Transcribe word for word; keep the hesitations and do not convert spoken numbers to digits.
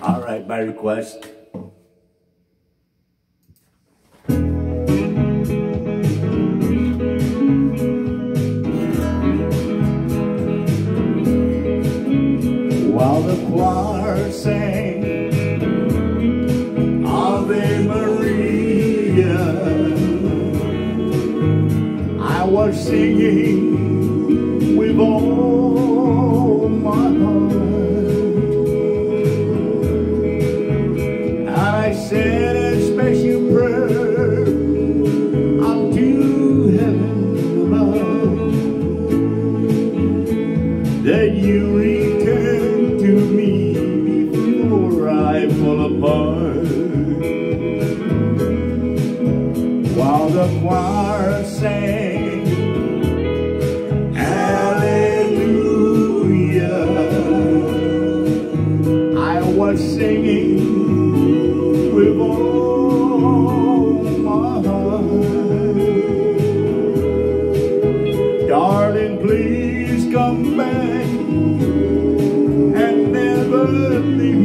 All right, by request. While the choir sang Ave Maria, I was singing with all my heart. I said a special prayer unto heaven above, that you return to me before I fall apart. While the choir sang Hallelujah, I was singing with all my heart. Darling, please come back and never leave me.